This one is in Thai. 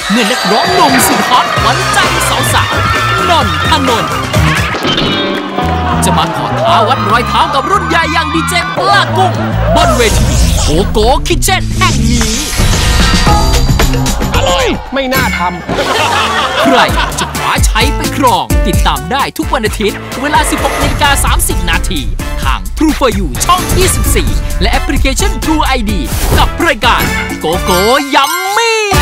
เมื่อนักร้องหนุ่มสุดฮอตขวัญใจสาวๆนนทนนท์จะมาขอท้าวัดรอยเท้ากับรุ่นใหญ่อย่างดีเจปลากุ้งบนเวทีโกโก้คิทเช่นแห่งนี้อร่อยไม่น่าทำใครจะคว้าชัยไปครองติดตามได้ทุกวันอาทิตย์เวลา 16:30 น.ทาง True for You ช่อง 24 และแอปพลิเคชัน True ID กับรายการโกโก้ยัมมี่